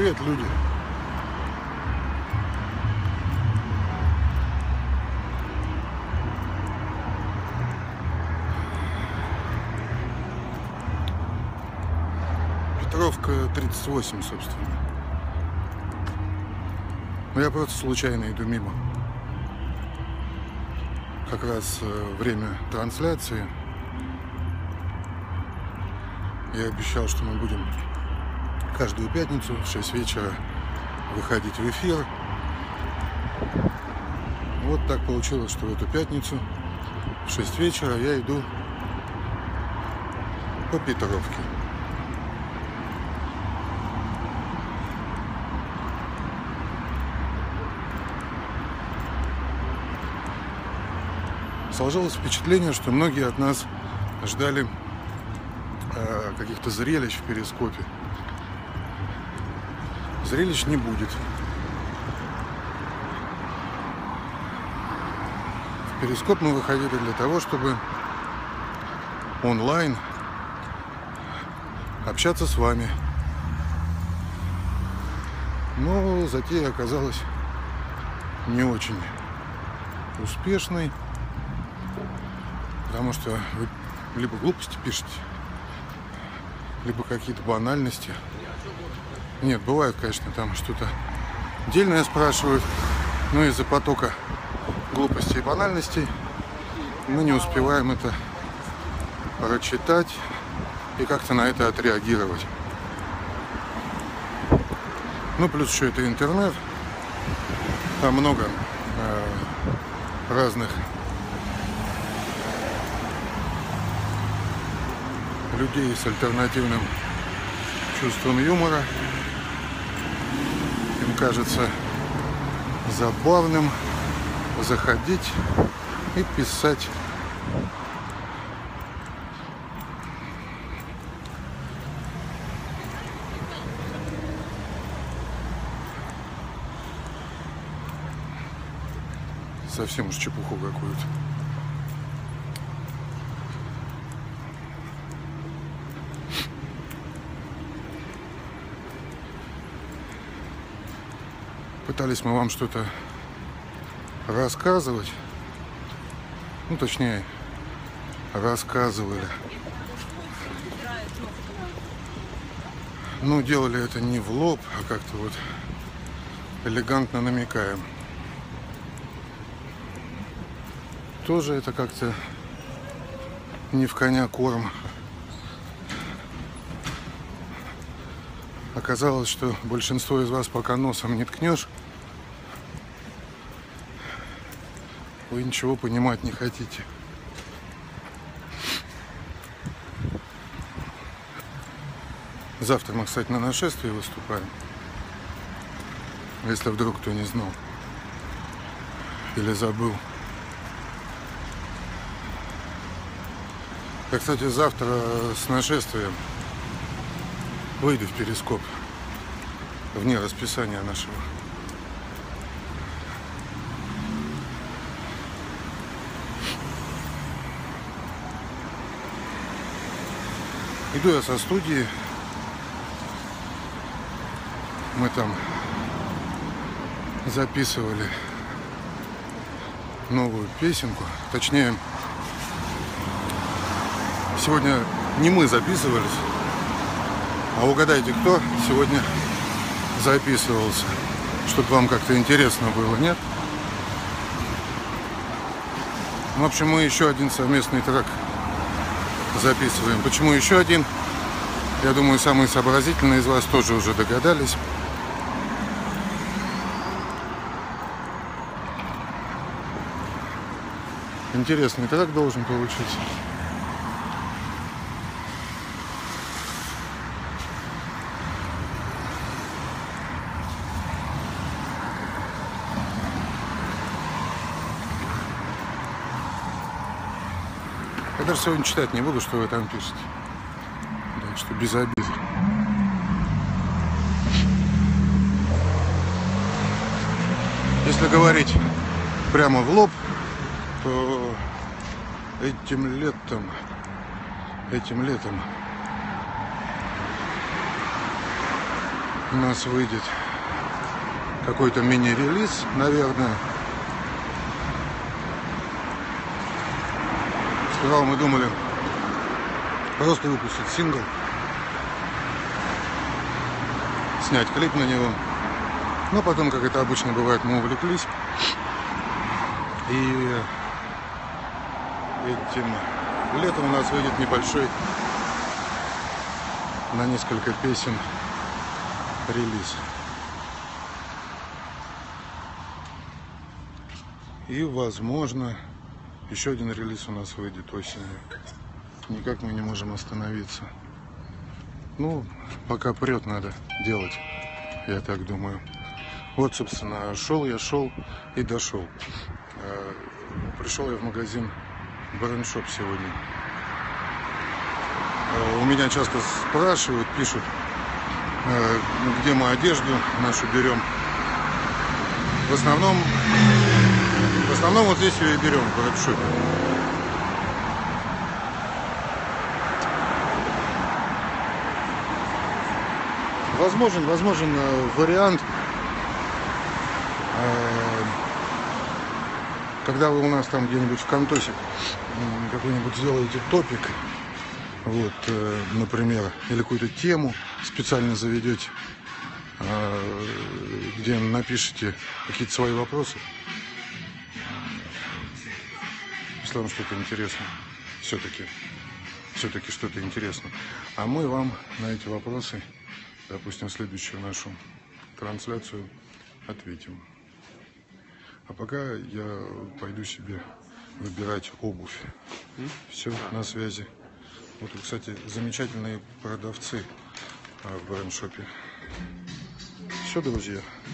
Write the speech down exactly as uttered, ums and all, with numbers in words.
Привет, люди. Петровка тридцать восемь, собственно. Но я просто случайно иду мимо. Как раз время трансляции. Я обещал, что мы будем каждую пятницу в шесть вечера выходить в эфир. Вот так получилось, что в эту пятницу в шесть вечера я иду по Петровке. Сложилось впечатление, что многие от нас ждали э, каких-то зрелищ в перископе. Зрелищ не будет. В перископ мы выходили для того, чтобы онлайн общаться с вами. Но затея оказалась не очень успешной. Потому что вы либо глупости пишете, либо какие-то банальности. Нет, бывает, конечно, там что-то дельное спрашивают, но из-за потока глупостей и банальностей мы не успеваем это прочитать и как-то на это отреагировать. Ну, плюс еще это интернет. Там много э, разных людей с альтернативным чувством юмора. Им кажется забавным заходить и писать совсем уж чепуху какую-то. Пытались мы вам что-то рассказывать, ну точнее рассказывали, но делали это не в лоб, а как-то вот элегантно намекаем. Тоже это как-то не в коня корм. Оказалось, что большинство из вас, пока носом не ткнешь, вы ничего понимать не хотите. Завтра мы, кстати, на нашествии выступаем. Если вдруг кто не знал или забыл. Я, кстати, завтра с нашествием выйду в перископ вне расписания нашего. Иду я со студии. Мы там записывали новую песенку. Точнее, сегодня не мы записывались, а угадайте, кто сегодня записывался, чтобы вам как-то интересно было, нет? В общем, мы еще один совместный трек записываем. Почему еще один? Я думаю, самые сообразительные из вас тоже уже догадались. Интересный трек должен получиться. Я даже сегодня читать не буду, что вы там пишете. Так что без обид. Если говорить прямо в лоб, то этим летом, этим летом у нас выйдет какой-то мини-релиз, наверное. Сперва мы думали просто выпустить сингл, снять клип на него. Но потом, как это обычно бывает, мы увлеклись. И этим летом у нас выйдет небольшой на несколько песен релиз. И, возможно, еще один релиз у нас выйдет осенью. Никак мы не можем остановиться. Ну, пока прет, надо делать, я так думаю. Вот, собственно, шел я, шел и дошел. Пришел я в магазин Брендшоп сегодня. У меня часто спрашивают, пишут, где мы одежду нашу берем. В основном, в основном вот здесь ее и берем, в Брендшопе. Возможен, возможен вариант, когда вы у нас там где-нибудь в Кантосе какой-нибудь сделаете топик, вот, например, или какую-то тему специально заведете, где напишите какие-то свои вопросы, если вам что-то интересно, все-таки, все-таки что-то интересно, а мы вам на эти вопросы, допустим, следующую нашу трансляцию ответим. А пока я пойду себе выбирать обувь. Все, на связи. Вот, кстати, замечательные продавцы в Брендшопе. Все, друзья.